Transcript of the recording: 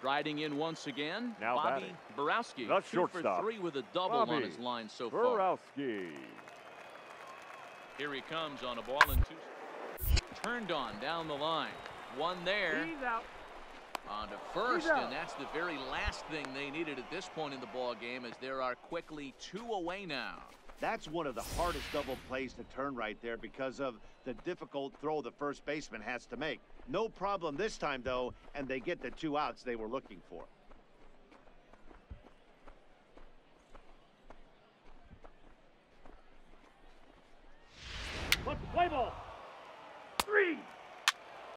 Striding in once again, Now Bobby batting. Borowski. The 2 for shortstop, 3 with a double Bobby on his line so far. Borowski. Here he comes on a ball and 2. Turned on down the line. One there. He's out. On to first, and that's the very last thing they needed at this point in the ball game, as there are quickly 2 away now. That's one of the hardest double plays to turn right there because of the difficult throw the first baseman has to make. No problem this time, though, and they get the 2 outs they were looking for. Let's play ball.